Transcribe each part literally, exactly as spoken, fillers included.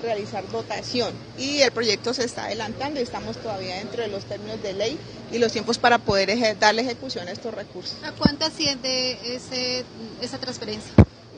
realizar dotación y el proyecto se está adelantando y estamos todavía dentro de los términos de ley y los tiempos para poder eje darle ejecución a estos recursos. ¿A cuánto asciende ese, esa transferencia?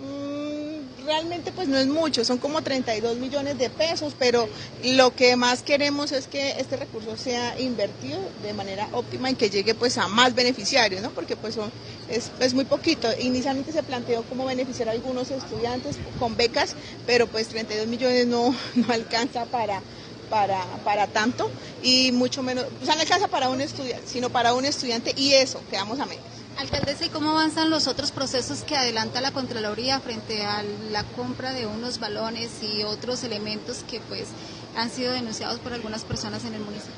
Realmente pues no es mucho, son como treinta y dos millones de pesos, pero lo que más queremos es que este recurso sea invertido de manera óptima y que llegue pues a más beneficiarios, ¿no? Porque pues son, es, es muy poquito. Inicialmente se planteó cómo beneficiar a algunos estudiantes con becas, pero pues treinta y dos millones no, no alcanza para, para, para tanto y mucho menos, o sea, no alcanza para un estudiante, sino para un estudiante y eso, quedamos a menos. Alcaldesa, ¿y cómo avanzan los otros procesos que adelanta la Contraloría frente a la compra de unos balones y otros elementos que pues han sido denunciados por algunas personas en el municipio?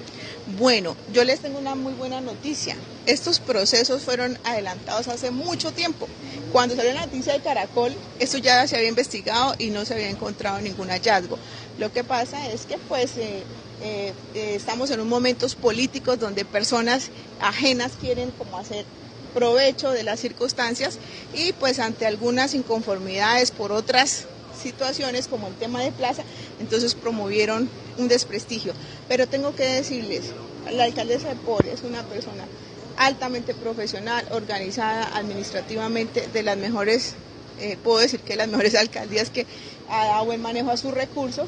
Bueno, yo les tengo una muy buena noticia. Estos procesos fueron adelantados hace mucho tiempo. Cuando salió la noticia de Caracol, esto ya se había investigado y no se había encontrado ningún hallazgo. Lo que pasa es que pues eh, eh, eh, estamos en unos momentos políticos donde personas ajenas quieren como hacer provecho de las circunstancias y pues ante algunas inconformidades por otras situaciones como el tema de plaza, entonces promovieron un desprestigio. Pero tengo que decirles, la alcaldesa de Pore es una persona altamente profesional, organizada administrativamente, de las mejores, eh, puedo decir que las mejores alcaldías que ha dado buen manejo a sus recursos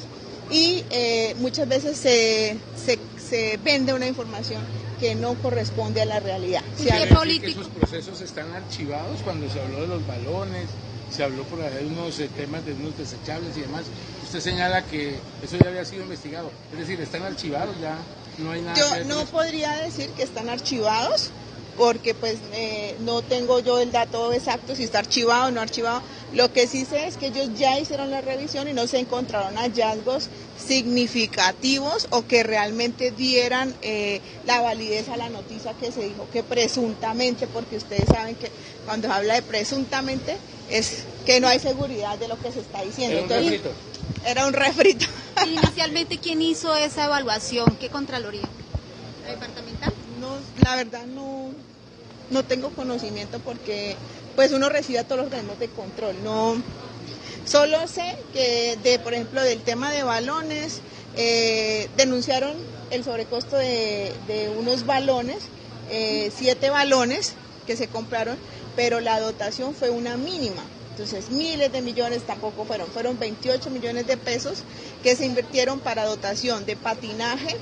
y eh, muchas veces se, se, se vende una información que no corresponde a la realidad. ¿Sí quiere decir que esos procesos están archivados cuando se habló de los balones, se habló por ahí de unos eh, temas de unos desechables y demás? Usted señala que eso ya había sido investigado, es decir, están archivados, ya no hay nada. Yo no podría decir que están archivados, porque pues eh, no tengo yo el dato exacto si está archivado o no archivado. Lo que sí sé es que ellos ya hicieron la revisión y no se encontraron hallazgos significativos o que realmente dieran eh, la validez a la noticia que se dijo que presuntamente, porque ustedes saben que cuando se habla de presuntamente es que no hay seguridad de lo que se está diciendo. Era un Entonces, refrito. Era un refrito. Inicialmente, ¿quién hizo esa evaluación? ¿Qué Contraloría? ¿La departamental? No, la verdad no, no tengo conocimiento porque pues uno recibe a todos los organismos de control. No, solo sé que de, por ejemplo, del tema de balones, eh, denunciaron el sobrecosto de, de unos balones, eh, siete balones que se compraron, pero la dotación fue una mínima. Entonces miles de millones tampoco fueron, fueron veintiocho millones de pesos que se invirtieron para dotación de patinaje,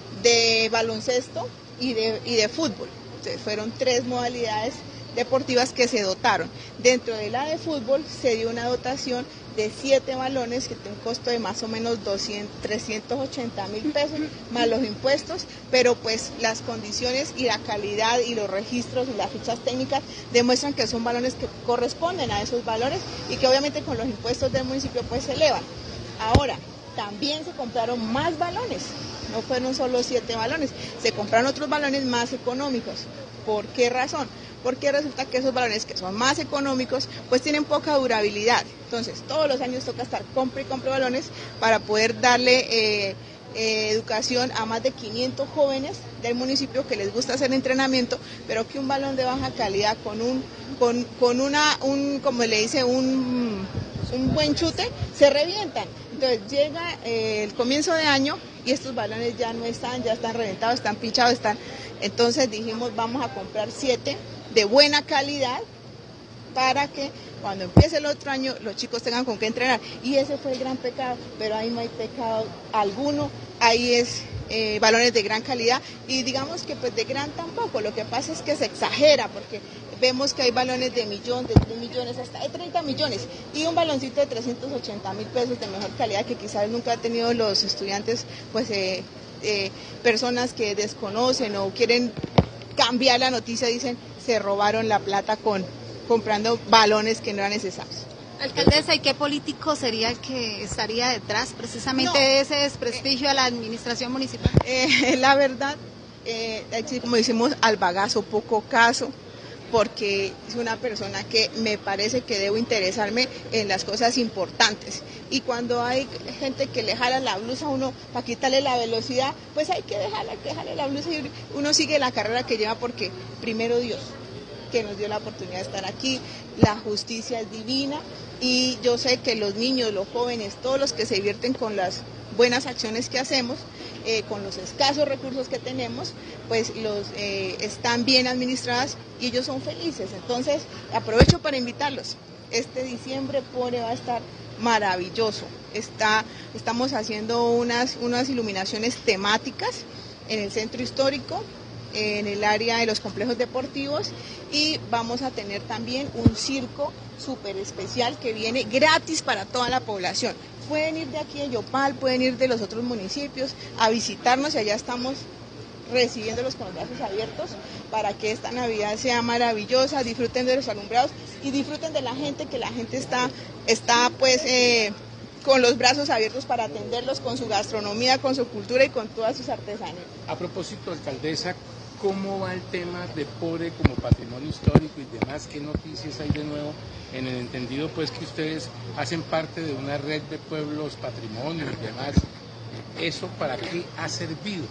de baloncesto y de, y de fútbol. Entonces fueron tres modalidades deportivas que se dotaron. Dentro de la de fútbol se dio una dotación de siete balones que tiene un costo de más o menos doscientos, trescientos ochenta mil pesos más los impuestos, pero pues las condiciones y la calidad y los registros y las fichas técnicas demuestran que son balones que corresponden a esos valores y que obviamente con los impuestos del municipio pues se elevan. Ahora, también se compraron más balones, no fueron solo siete balones, se compraron otros balones más económicos. ¿Por qué razón? Porque resulta que esos balones que son más económicos pues tienen poca durabilidad. Entonces todos los años toca estar compra y compra balones para poder darle eh, eh, educación a más de quinientos jóvenes del municipio que les gusta hacer entrenamiento, pero que un balón de baja calidad con un, con, con una, un, como le dice, un, un buen chute, se revientan. Entonces llega eh, el comienzo de año y estos balones ya no están, ya están reventados, están pinchados, están. Entonces dijimos vamos a comprar siete de buena calidad para que cuando empiece el otro año los chicos tengan con qué entrenar. Y ese fue el gran pecado, pero ahí no hay pecado alguno, ahí es eh, balones de gran calidad y digamos que pues de gran tampoco. Lo que pasa es que se exagera porque vemos que hay balones de millón, de tres millones, hasta de treinta millones y un baloncito de trescientos ochenta mil pesos de mejor calidad que quizás nunca han tenido los estudiantes, pues eh, eh, personas que desconocen o quieren cambiar la noticia, dicen se robaron la plata con comprando balones que no eran necesarios. Alcaldesa, ¿y qué político sería el que estaría detrás precisamente no, de ese desprestigio eh, a la administración municipal? Eh, la verdad, eh, como decimos, al bagazo poco caso, porque es una persona que me parece que debo interesarme en las cosas importantes. Y cuando hay gente que le jala la blusa a uno para quitarle la velocidad, pues hay que dejarle, que dejarle la blusa y uno sigue la carrera que lleva porque primero Dios, que nos dio la oportunidad de estar aquí, la justicia es divina y yo sé que los niños, los jóvenes, todos los que se divierten con las buenas acciones que hacemos, eh, con los escasos recursos que tenemos, pues los eh, están bien administradas y ellos son felices. Entonces aprovecho para invitarlos. Este diciembre Pore va a estar maravilloso. Está, estamos haciendo unas, unas iluminaciones temáticas en el centro histórico, en el área de los complejos deportivos, y vamos a tener también un circo súper especial que viene gratis para toda la población. Pueden ir de aquí de Yopal, pueden ir de los otros municipios a visitarnos y allá estamos recibiéndolos con los brazos abiertos para que esta Navidad sea maravillosa, disfruten de los alumbrados y disfruten de la gente, que la gente está, está pues eh, con los brazos abiertos para atenderlos con su gastronomía, con su cultura y con todas sus artesanías. A propósito, alcaldesa, ¿cómo va el tema de Pore como patrimonio histórico y demás? ¿Qué noticias hay de nuevo? En el entendido pues que ustedes hacen parte de una red de pueblos, patrimonio y demás. ¿Eso para qué ha servido?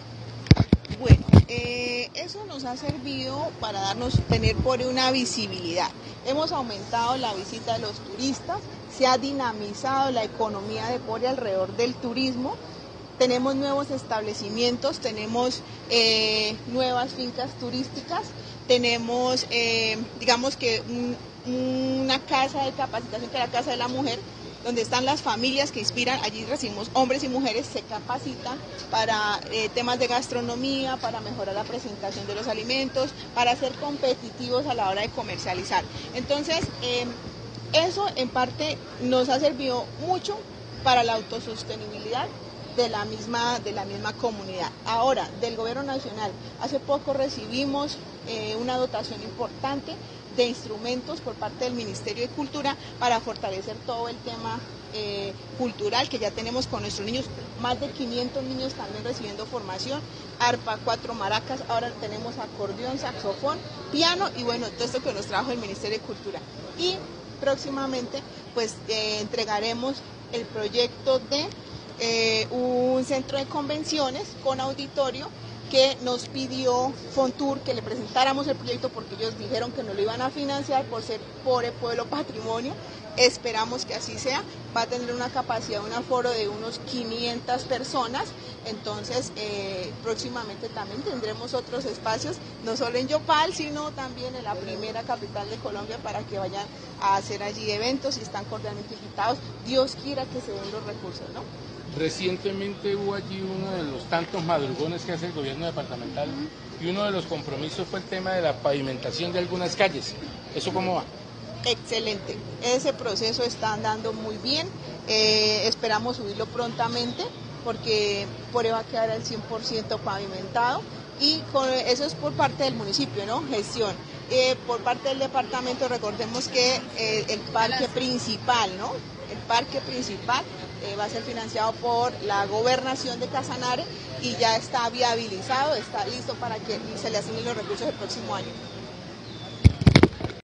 Bueno, eh, eso nos ha servido para darnos, tener Pore una visibilidad. Hemos aumentado la visita de los turistas, se ha dinamizado la economía de Pore alrededor del turismo. Tenemos nuevos establecimientos, tenemos eh, nuevas fincas turísticas, tenemos, eh, digamos que un, una casa de capacitación, que es la Casa de la Mujer, donde están las familias que inspiran. Allí recibimos hombres y mujeres, se capacitan para eh, temas de gastronomía, para mejorar la presentación de los alimentos, para ser competitivos a la hora de comercializar. Entonces, eh, eso en parte nos ha servido mucho para la autosostenibilidad de la misma de la misma comunidad. Ahora, del gobierno nacional, hace poco recibimos eh, una dotación importante de instrumentos por parte del Ministerio de Cultura para fortalecer todo el tema eh, cultural que ya tenemos con nuestros niños, más de quinientos niños también recibiendo formación, arpa, cuatro maracas, ahora tenemos acordeón, saxofón, piano y bueno, todo esto que nos trajo el Ministerio de Cultura. Y próximamente pues eh, entregaremos el proyecto de Eh, un centro de convenciones con auditorio que nos pidió Fontur que le presentáramos el proyecto porque ellos dijeron que no lo iban a financiar por ser Pore Pueblo Patrimonio. Esperamos que así sea. Va a tener una capacidad, un aforo de unos quinientas personas. Entonces eh, próximamente también tendremos otros espacios, no solo en Yopal, sino también en la primera capital de Colombia, para que vayan a hacer allí eventos y están cordialmente invitados. Dios quiera que se den los recursos, ¿no? Recientemente hubo allí uno de los tantos madrugones que hace el gobierno departamental y uno de los compromisos fue el tema de la pavimentación de algunas calles. ¿Eso cómo va? Excelente, ese proceso está andando muy bien, eh, esperamos subirlo prontamente porque Pore va a quedar al cien por ciento pavimentado y con, eso es por parte del municipio, ¿no? Gestión. Eh, por parte del departamento, recordemos que eh, el parque principal, ¿no? El parque principal eh, va a ser financiado por la gobernación de Casanare y ya está viabilizado, está listo para que se le asignen los recursos el próximo año.